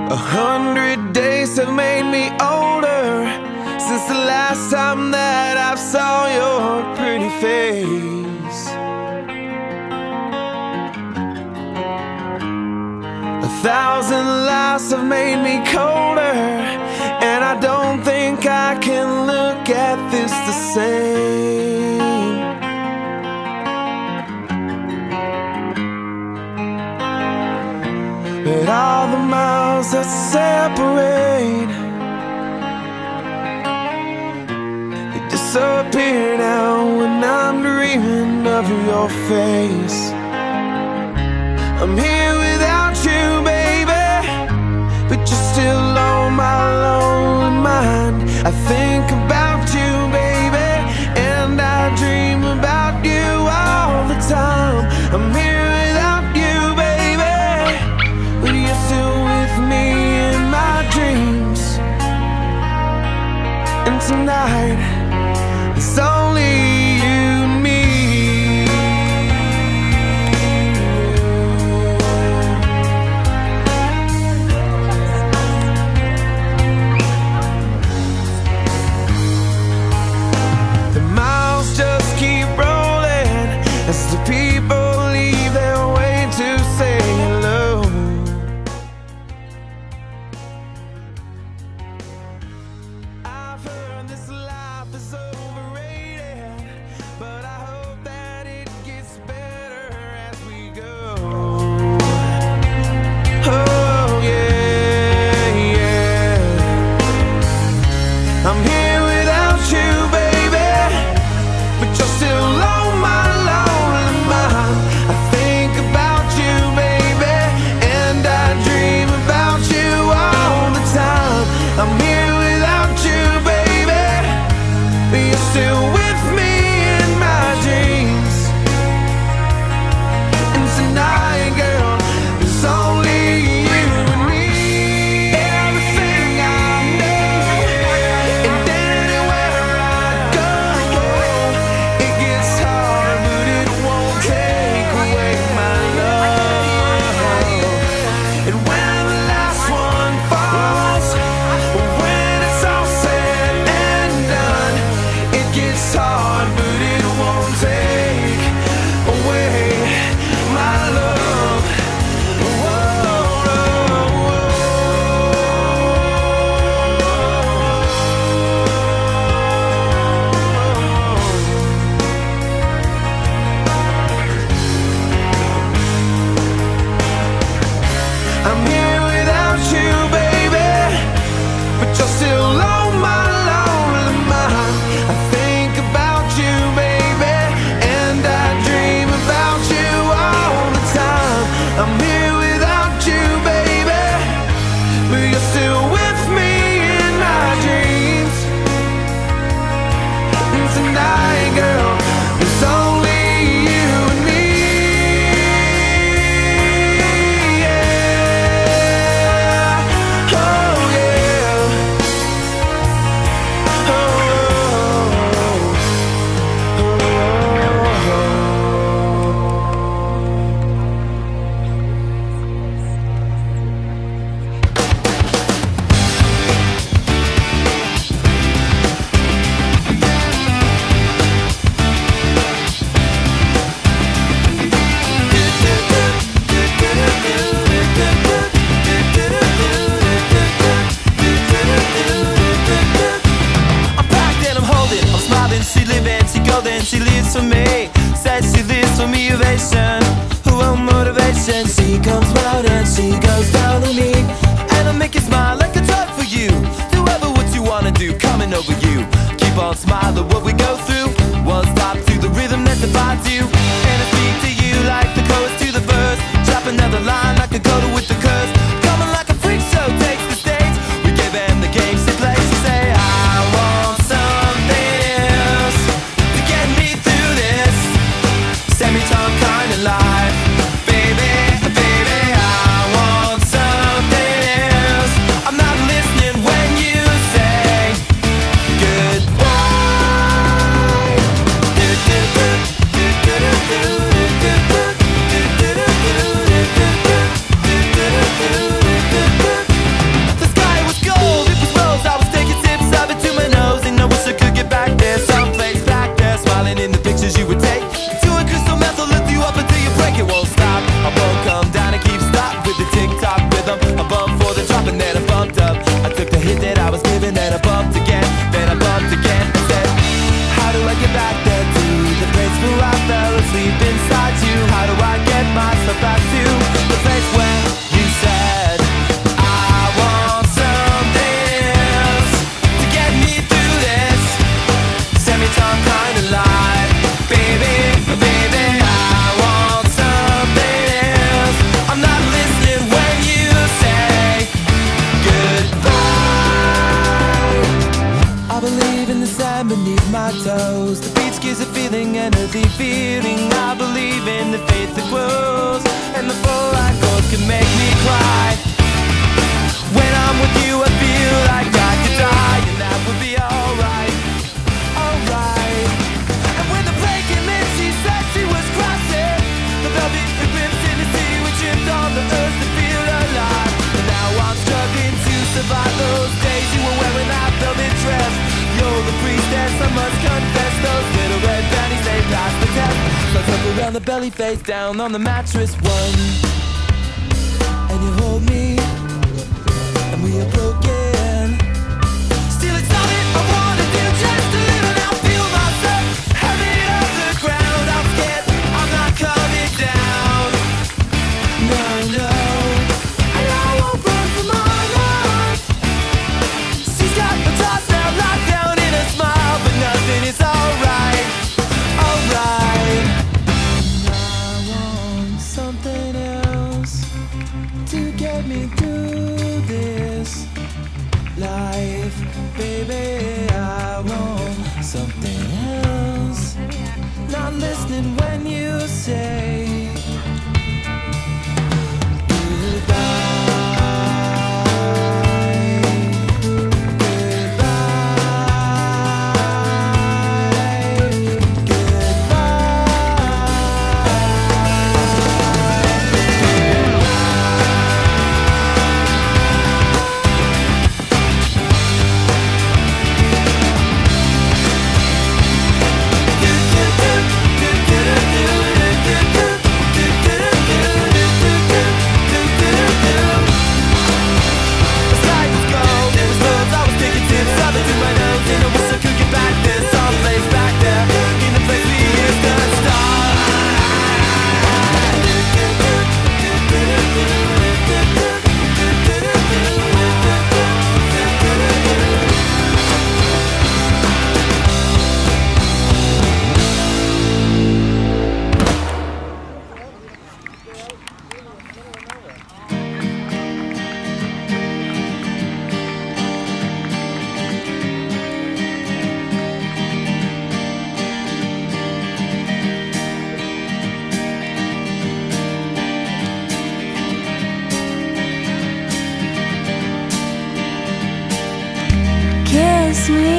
100 days have made me older since the last time that I saw your pretty face. 1,000 lives have made me colder, and I don't think I can look at this the same. But all the miles that separate, they disappear now when I'm dreaming of your face. I'm here without you, baby, but you're still on my lonely mind. I think about you, baby, and I dream about you all the time. I'm here without you, baby, but you're still with me in my dreams. And tonight, it's only you and me. The miles just keep rolling as the people leave their way to say hello. I've heard this life is overrated, but I hope that it gets better as we go. Oh yeah, yeah. I'm here without you, baby, but you're still on my lonely mind. I think about you, baby, and I dream about you all the time. I'm here without you, baby, but you're still with me in my dreams. And tonight, girl, it's only you and me. Everything I know, and anywhere I go, it gets hard, but it won't take away my love. And when the last one falls, when it's all said and done, it gets hard, but it won't take away my love. I'm here without you, baby, but you're still on my lonely mind. I think about you, baby, and I dream about you all the time. I'm here without you, baby, but you're still with me in my dreams. And tonight, girl, it's only you and me. Yeah. Oh yeah. Oh, I'm packed and I'm holding, I'm smiling, she living, she golden, she lives for me. Says she lives for me, ovation, her own motivation. She comes round and she goes down on me, and I make you smile like a drug for you. Do ever what you wanna do, coming over you. Keep on smiling what we go through. One stop to the rhythm that divides you, and I speak to you like the chorus to the verse. Drop another line like a coda with the curse. Coming like a freak show takes the stage. We give them the games they play. She say, I want something else to get me through this semi-tongue kind of life. Baby, baby, I want something else. I'm not listening when you say goodbye. on the belly, face down on the mattress. One, and you hold me, and we are broken. Still it's all that I wanna do, just to live and I feel myself heavy off the ground. I'm scared I'm not coming down. No, no, and I won't run from my life. She's got the toss down, locked down in a smile, but nothing is alright, alright. And I want something else to get me through this life, baby. I want something else. Not listening when you say kiss me.